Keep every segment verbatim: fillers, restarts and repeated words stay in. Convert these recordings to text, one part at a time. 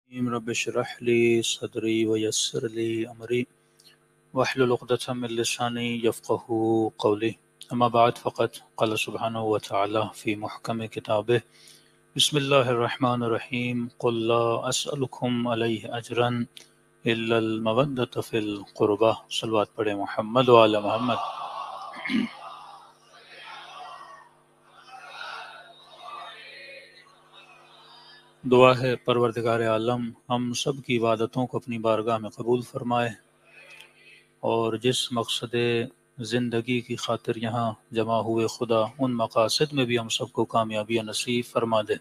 رب اشرح لي صدري ويسر لي أمري واحلل عقدة من لساني يفقهوا قولي أما بعد فقد قال سبحانه وتعالى في محكم كتابه بسم الله الرحمن الرحيم قل لا أسألكم عليه أجرا إلا المودة في القربى صلوات پڑھیں محمد وعلى محمد۔ دعا ہے پروردگار عالم ہم سب کی عبادتوں کو اپنی بارگاہ میں قبول فرمائے اور جس مقصد زندگی کی خاطر یہاں جمع ہوئے خدا ان مقاصد میں بھی ہم سب کو کامیابی نصیب فرما دے۔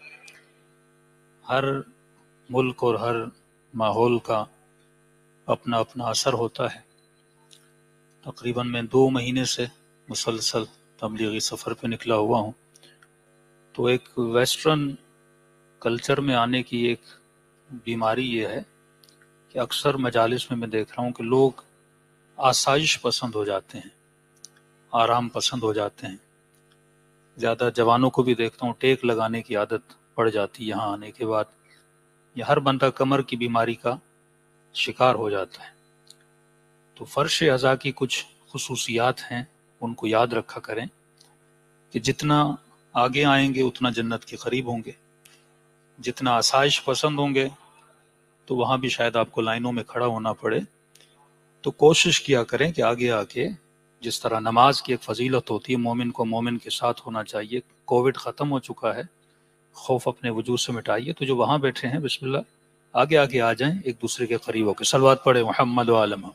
ہر ملک اور ہر ماحول کا اپنا اپنا اثر ہوتا ہے۔ تقریباً میں دو مہینے سے مسلسل تبلیغی سفر پہ نکلا ہوا ہوں، تو ایک ویسٹرن کلچر میں آنے کی ایک بیماری یہ ہے کہ اکثر مجالس میں میں دیکھ رہا ہوں کہ لوگ آسائش پسند ہو جاتے ہیں، آرام پسند ہو جاتے ہیں۔ زیادہ جوانوں کو بھی دیکھتا ہوں ٹیک لگانے کی عادت پڑ جاتی یہاں آنے کے بعد۔ یہ ہر بندہ کمر کی بیماری کا شکار ہو جاتا ہے۔ تو فرش اعضاء کی کچھ خصوصیات ہیں، ان کو یاد رکھا کریں کہ جتنا آگے آئیں گے اتنا جنت کے قریب ہوں گے، جتنا آسائش پسند ہوں گے تو وہاں بھی شاید آپ کو لائنوں میں کھڑا ہونا پڑے۔ تو کوشش کیا کریں کہ آگے آ کے جس طرح نماز کی ایک فضیلت ہوتی ہے، مومن کو مومن کے ساتھ ہونا چاہیے۔ کووڈ ختم ہو چکا ہے، خوف اپنے وجود سے مٹائیے۔ تو جو وہاں بیٹھے ہیں بسم اللہ آگے آگے آ جائیں، ایک دوسرے کے قریب ہو کے صلوات پڑھے محمد و عالم۔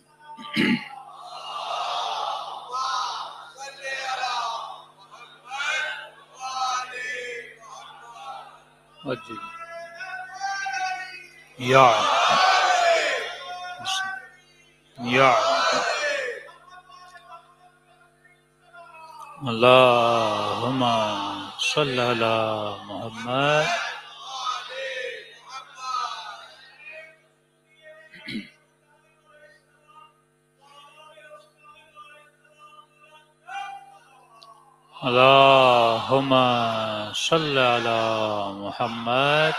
جی یا یا اللہم صلی علی محمد۔ اللہم صلی علی محمد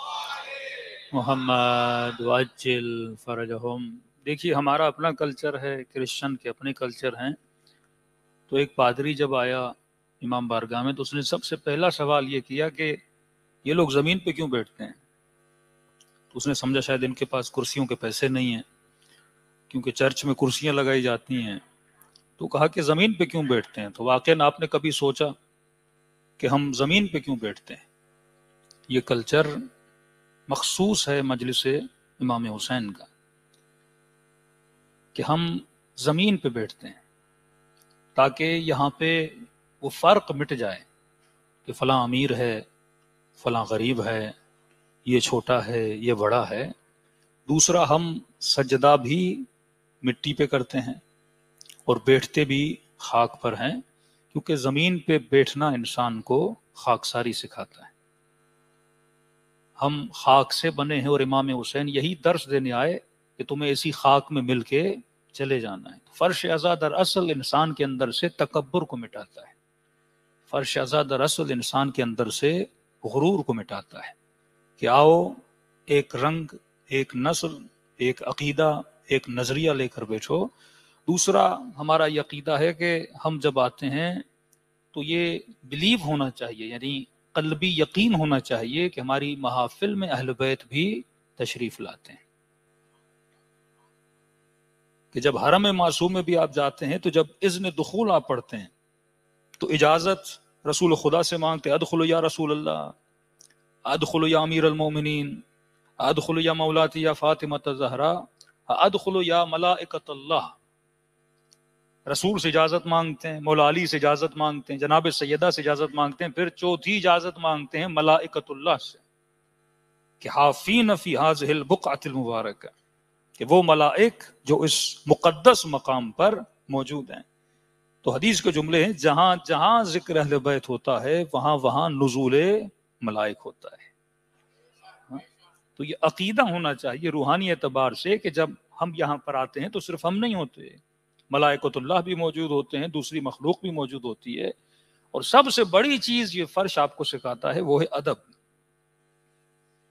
محمد وعجل فرجہم۔ دیکھیے ہمارا اپنا کلچر ہے، کرسچن کے اپنے کلچر ہیں۔ تو ایک پادری جب آیا امام بارگاہ میں تو اس نے سب سے پہلا سوال یہ کیا کہ یہ لوگ زمین پہ کیوں بیٹھتے ہیں؟ تو اس نے سمجھا شاید ان کے پاس کرسیوں کے پیسے نہیں ہیں، کیونکہ چرچ میں کرسیاں لگائی جاتی ہیں۔ تو کہا کہ زمین پہ کیوں بیٹھتے ہیں؟ تو واقعاً آپ نے کبھی سوچا کہ ہم زمین پہ کیوں بیٹھتے ہیں؟ یہ کلچر مخصوص ہے مجلس امام حسین کا کہ ہم زمین پہ بیٹھتے ہیں تاکہ یہاں پہ وہ فرق مٹ جائے کہ فلاں امیر ہے، فلاں غریب ہے، یہ چھوٹا ہے، یہ بڑا ہے۔ دوسرا، ہم سجدہ بھی مٹی پہ کرتے ہیں اور بیٹھتے بھی خاک پر ہیں، کیونکہ زمین پہ بیٹھنا انسان کو خاکساری سکھاتا ہے۔ ہم خاک سے بنے ہیں اور امام حسین یہی درس دینے آئے کہ تمہیں ایسی خاک میں مل کے چلے جانا ہے۔ فرش اعضاء در اصل انسان کے اندر سے تکبر کو مٹاتا ہے، فرش اعضاء در اصل انسان کے اندر سے غرور کو مٹاتا ہے کہ آؤ ایک رنگ، ایک نسل، ایک عقیدہ، ایک نظریہ لے کر بیٹھو۔ دوسرا، ہمارا یہ عقیدہ ہے کہ ہم جب آتے ہیں تو یہ بلیو ہونا چاہیے، یعنی قلبی یقین ہونا چاہیے کہ ہماری محافل میں اہل بیت بھی تشریف لاتے ہیں، کہ جب حرم معصوم میں بھی آپ جاتے ہیں تو جب اذن دخول آپ پڑھتے ہیں تو اجازت رسول خدا سے مانگتے، ادخلوا یا رسول اللہ، ادخلوا یا امیر المومنین، ادخلوا یا مولاتی یا فاطمہ الزہرا، ادخلوا یا ملائکۃ اللہ۔ رسول سے اجازت مانگتے ہیں، مولا علی سے اجازت مانگتے ہیں، جناب سیدہ سے اجازت مانگتے ہیں، پھر چوتھی اجازت مانگتے ہیں ملائکۃ اللہ سے کہ حافین فی ہذہ البقعۃ المبارکہ، کہ وہ ملائک جو اس مقدس مقام پر موجود ہیں۔ تو حدیث کے جملے ہیں جہاں جہاں ذکر اہل بیت ہوتا ہے وہاں وہاں نزول ملائک ہوتا ہے۔ تو یہ عقیدہ ہونا چاہیے روحانی اعتبار سے کہ جب ہم یہاں پر آتے ہیں تو صرف ہم نہیں ہوتے، ملائکۃ اللہ بھی موجود ہوتے ہیں، دوسری مخلوق بھی موجود ہوتی ہے۔ اور سب سے بڑی چیز یہ فرش آپ کو سکھاتا ہے وہ ہے ادب،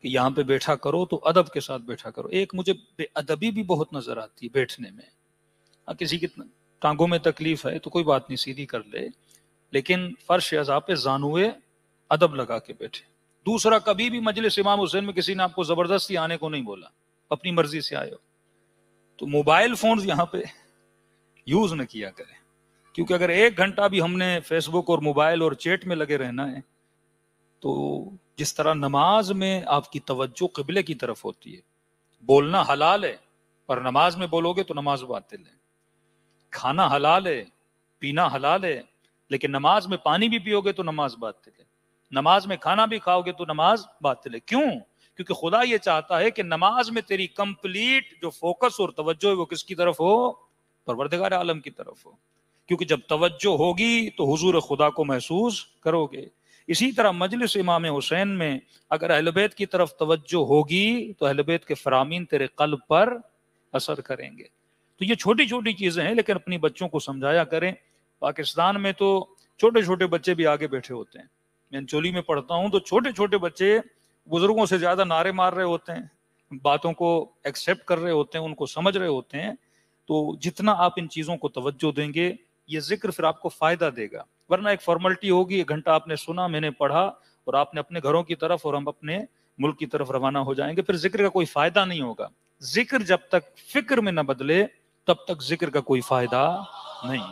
کہ یہاں پہ بیٹھا کرو تو ادب کے ساتھ بیٹھا کرو. ایک مجھے بے ادبی بھی بہت نظر آتی ہے بیٹھنے میں. کسی کی ٹانگوں میں تکلیف ہے تو کوئی بات نہیں، سیدھی کر لے، لیکن فرش اعضاء پہ زانوئے ادب لگا کے بیٹھے. دوسرا، کبھی بھی مجلس امام حسین میں کسی نے آپ کو زبردستی آنے کو نہیں بولا، اپنی مرضی سے آئے ہو. تو موبائل فونز یہاں پہ یوز نہ کیا کریں، کیونکہ اگر ایک گھنٹہ بھی ہم نے فیس بک اور موبائل اور چیٹ میں لگے رہنا ہے تو جس طرح نماز میں آپ کی توجہ قبلے کی طرف ہوتی ہے، بولنا حلال ہے پر نماز میں بولو گے تو نماز باطل ہے. کھانا حلال ہے، پینا حلال ہے، لیکن نماز میں پانی بھی پیو گے تو نماز باطل ہے. نماز میں کھانا بھی کھاؤ گے تو نماز باطل ہے. کیوں؟ کیونکہ خدا یہ چاہتا ہے کہ نماز میں تیری کمپلیٹ جو فوکس اور توجہ ہے وہ کس کی طرف ہو؟ پروردگار عالم کی طرف ہو. کیونکہ جب توجہ ہوگی تو حضور خدا کو محسوس کرو گے. اسی طرح مجلس امام حسین میں اگر اہل بیت کی طرف توجہ ہوگی تو اہل بیت کے فرامین تیرے قلب پر اثر کریں گے. تو یہ چھوٹی چھوٹی چیزیں ہیں، لیکن اپنی بچوں کو سمجھایا کریں. پاکستان میں تو چھوٹے چھوٹے بچے بھی آگے بیٹھے ہوتے ہیں. میں چولی میں پڑھتا ہوں تو چھوٹے چھوٹے بچے بزرگوں سے زیادہ نعرے مار رہے ہوتے ہیں، باتوں کو ایکسیپٹ کر رہے ہوتے ہیں، ان کو سمجھ رہے ہوتے ہیں. تو جتنا آپ ان چیزوں کو توجہ دیں گے یہ ذکر پھر آپ کو فائدہ دے گا. ورنہ ایک فارملٹی ہوگی، ایک گھنٹہ آپ نے سنا، میں نے پڑھا، اور آپ نے اپنے گھروں کی طرف اور ہم اپنے ملک کی طرف روانہ ہو جائیں گے، پھر ذکر کا کوئی فائدہ نہیں ہوگا. ذکر جب تک فکر میں نہ بدلے تب تک ذکر کا کوئی فائدہ نہیں.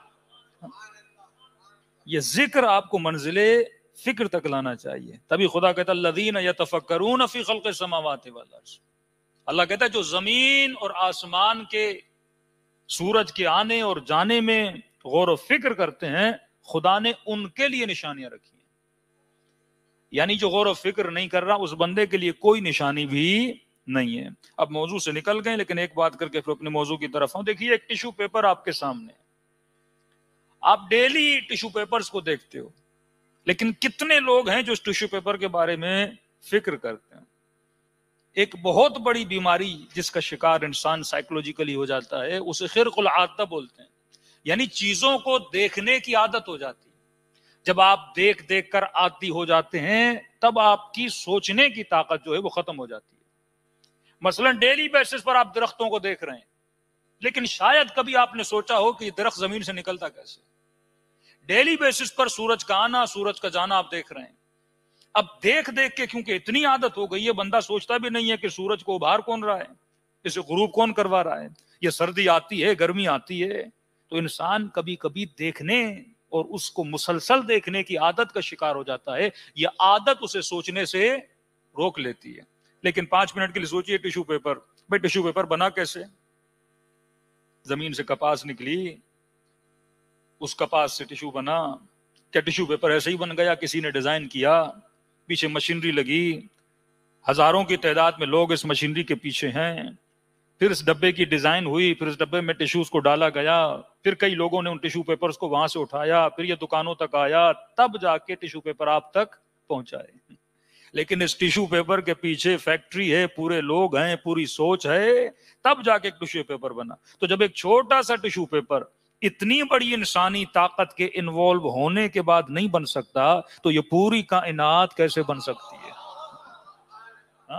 یہ ذکر آپ کو منزل فکر تک لانا چاہیے. تبھی خدا کہتا الذین یتفکرون فی خلق السماوات والارض. اللہ کہتا ہے جو زمین اور آسمان کے سورج کے آنے اور جانے میں غور و فکر کرتے ہیں، خدا نے ان کے لیے نشانیاں رکھی ہیں. یعنی جو غور و فکر نہیں کر رہا اس بندے کے لیے کوئی نشانی بھی نہیں ہے. اب موضوع سے نکل گئے، لیکن ایک بات کر کے پھر اپنے موضوع کی طرف ہوں. دیکھیے ایک ٹیشو پیپر آپ کے سامنے، آپ ڈیلی ٹیشو پیپرز کو دیکھتے ہو، لیکن کتنے لوگ ہیں جو اس ٹیشو پیپر کے بارے میں فکر کرتے ہیں؟ ایک بہت بڑی بیماری جس کا شکار انسان سائیکولوجیکلی ہو جاتا ہے اسے خرق العادہ بولتے ہیں. یعنی چیزوں کو دیکھنے کی عادت ہو جاتی ہے. جب آپ دیکھ دیکھ کر عادی ہو جاتے ہیں تب آپ کی سوچنے کی طاقت جو ہے وہ ختم ہو جاتی ہے. مثلا ڈیلی بیسس پر آپ درختوں کو دیکھ رہے ہیں، لیکن شاید کبھی آپ نے سوچا ہو کہ یہ درخت زمین سے نکلتا کیسے. ڈیلی بیسس پر سورج کا آنا سورج کا جانا آپ دیکھ رہے ہیں. اب دیکھ دیکھ کے کیونکہ اتنی عادت ہو گئی ہے بندہ سوچتا بھی نہیں ہے کہ سورج کو ابھار کون رہا ہے، اسے غروب کون کروا رہا ہے، یہ سردی آتی ہے گرمی آتی ہے. تو انسان کبھی کبھی دیکھنے اور اس کو مسلسل دیکھنے کی عادت کا شکار ہو جاتا ہے. یہ عادت اسے سوچنے سے روک لیتی ہے. لیکن پانچ منٹ کے لیے سوچئے ٹیشو پیپر، بھائی ٹیشو پیپر بنا کیسے؟ زمین سے کپاس نکلی، اس کپاس سے ٹیشو بنا. کیا ٹیشو پیپر ایسے ہی بن گیا؟ کسی نے ڈیزائن کیا، پیچھے مشینری لگی، ہزاروں کی تعداد میں لوگ اس مشینری کے پیچھے ہیں. پھر اس ڈبے کی ڈیزائن ہوئی، پھر اس ڈبے میں ٹیشوز کو ڈالا گیا، پھر کئی لوگوں نے ان ٹیشو پیپرز کو وہاں سے اٹھایا، پھر یہ دکانوں تک آیا، تب جا کے ٹیشو پیپر آپ تک پہنچائے. لیکن اس ٹیشو پیپر کے پیچھے فیکٹری ہے، پورے لوگ ہیں، پوری سوچ ہے، تب جا کے ایک ٹیشو پیپر بنا. تو جب ایک چھوٹا سا ٹیشو پیپر اتنی بڑی انسانی طاقت کے انوالو ہونے کے بعد نہیں بن سکتا تو یہ پوری کائنات کیسے بن سکتی ہے؟ ہاں؟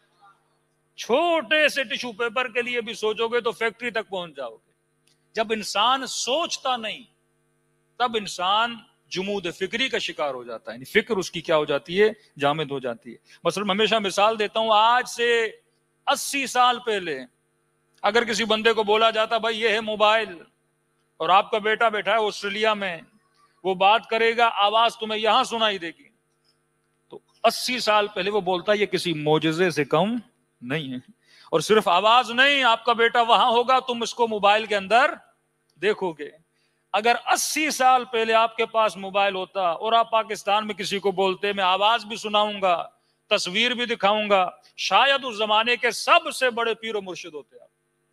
چھوٹے سے ٹیشو پیپر کے لیے بھی سوچو گے تو فیکٹری تک پہنچ جاؤ گے. جب انسان سوچتا نہیں تب انسان جمود فکری کا شکار ہو جاتا ہے. فکر اس کی کیا ہو جاتی ہے؟ جامد ہو جاتی ہے. مثلا ہمیشہ مثال دیتا ہوں، آج سے اسی سال پہلے اگر کسی بندے کو بولا جاتا بھائی یہ ہے موبائل اور آپ کا بیٹا بیٹھا ہے آسٹریلیا میں، وہ بات کرے گا، آواز تمہیں یہاں سنائی دے گی، تو اسی سال پہلے وہ بولتا یہ کسی معجزے سے کم نہیں ہے. اور صرف آواز نہیں، آپ کا بیٹا وہاں ہوگا، تم اس کو موبائل کے اندر دیکھو گے. اگر اسی سال پہلے آپ کے پاس موبائل ہوتا اور آپ پاکستان میں کسی کو بولتے میں آواز بھی سناؤں گا، تصویر بھی دکھاؤں گا، شاید اس زمانے کے سب سے بڑے پیر و مرشد ہوتے آپ.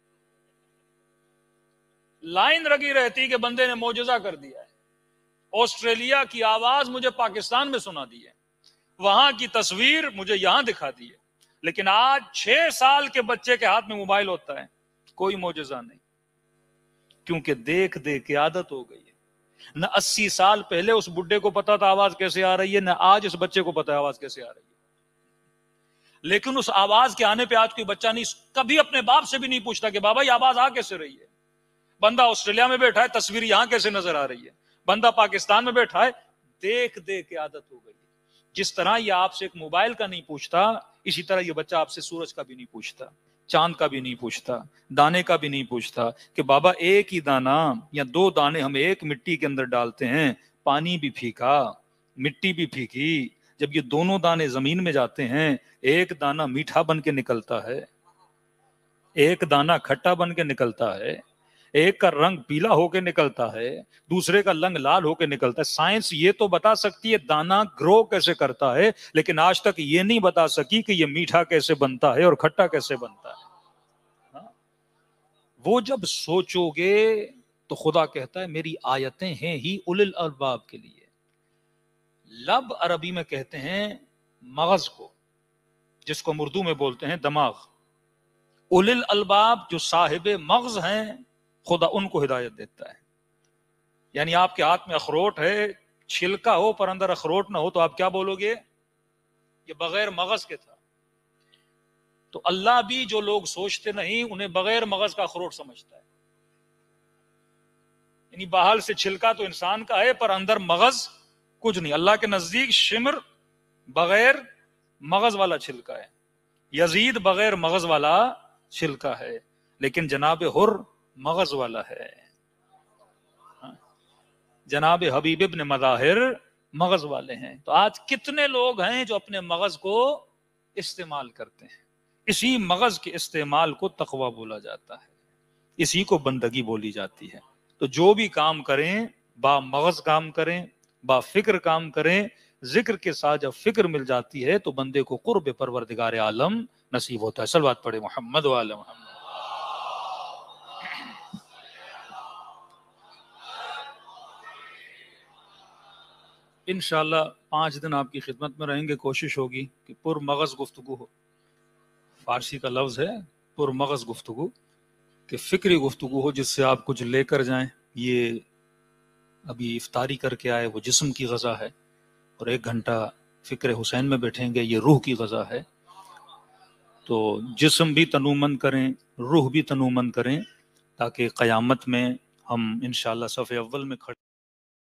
لائن لگی رہتی کہ بندے نے معجزہ کر دیا ہے، آسٹریلیا کی آواز مجھے پاکستان میں سنا دی ہے، وہاں کی تصویر مجھے یہاں دکھا دی ہے. لیکن آج چھ سال کے بچے کے ہاتھ میں موبائل ہوتا ہے، کوئی معجزہ نہیں، کیونکہ دیکھ دیکھ کے عادت ہو گئی ہے. نہ اسی سال پہلے اس بڈھے کو پتا تھا آواز کیسے آ رہی ہے، نہ آج اس بچے کو پتا ہے آواز کیسے آ رہی ہے. لیکن اس آواز کے آنے پہ آج کوئی بچہ نہیں کبھی اپنے باپ سے بھی نہیں پوچھتا کہ بابا یہ آواز آ کیسے رہی ہے. بندہ آسٹریلیا میں بیٹھا ہے تصویر یہاں کیسے نظر آ رہی ہے, بندہ پاکستان میں بیٹھا ہے دیکھ دیکھ کے عادت ہو گئی. جس طرح یہ آپ سے ایک موبائل کا نہیں پوچھتا, اسی طرح یہ بچہ آپ سے سورج کا بھی نہیں پوچھتا, چاند کا بھی نہیں پوچھتا, دانے کا بھی نہیں پوچھتا کہ بابا ایک ہی دانا یا دو دانے ہم ایک مٹی کے اندر ڈالتے ہیں, پانی بھی پھیکا مٹی بھی پھیکی, جب یہ دونوں دانے زمین میں جاتے ہیں ایک دانا میٹھا بن کے نکلتا ہے, ایک دانا کھٹا بن کے نکلتا ہے, ایک کا رنگ پیلا ہو کے نکلتا ہے, دوسرے کا رنگ لال ہو کے نکلتا ہے. سائنس یہ تو بتا سکتی ہے دانا گرو کیسے کرتا ہے, لیکن آج تک یہ نہیں بتا سکی کہ یہ میٹھا کیسے بنتا ہے اور کھٹا کیسے بنتا ہے. ہاں؟ وہ جب سوچو گے تو خدا کہتا ہے میری آیتیں ہیں ہی اولل الالباب کے لیے. لب عربی میں کہتے ہیں مغز کو, جس کو ہم اردو میں بولتے ہیں دماغ. اولل الباب جو صاحب مغز ہیں خدا ان کو ہدایت دیتا ہے. یعنی آپ کے ہاتھ میں اخروٹ ہے, چھلکا ہو پر اندر اخروٹ نہ ہو تو آپ کیا بولو گے, یہ بغیر مغز کے تھا. تو اللہ بھی جو لوگ سوچتے نہیں انہیں بغیر مغز کا اخروٹ سمجھتا ہے. یعنی باہر سے چھلکا تو انسان کا ہے پر اندر مغز کچھ نہیں. اللہ کے نزدیک شمر بغیر مغز والا چھلکا ہے, یزید بغیر مغز والا چھلکا ہے, لیکن جناب حر مغز والا ہے. جناب حبیب ابن مظاہر مغز والے ہیں. تو آج کتنے لوگ ہیں جو اپنے مغز کو استعمال کرتے ہیں. اسی مغز کے استعمال کو تقوی بولا جاتا ہے, اسی کو بندگی بولی جاتی ہے. تو جو بھی کام کریں با مغز کام کریں, با فکر کام کریں. ذکر کے ساتھ جب فکر مل جاتی ہے تو بندے کو قرب پروردگار عالم نصیب ہوتا ہے. صلوات پڑھے محمد و آل محمد. انشاءاللہ پانچ دن آپ کی خدمت میں رہیں گے. کوشش ہوگی کہ پر مغز گفتگو ہو. فارسی کا لفظ ہے پر مغز گفتگو, کہ فکری گفتگو ہو جس سے آپ کچھ لے کر جائیں. یہ ابھی افطاری کر کے آئے وہ جسم کی غذا ہے, اور ایک گھنٹہ فکر حسین میں بیٹھیں گے یہ روح کی غذا ہے. تو جسم بھی تنومند کریں, روح بھی تنومند کریں, تاکہ قیامت میں ہم انشاءاللہ صف اول میں کھڑے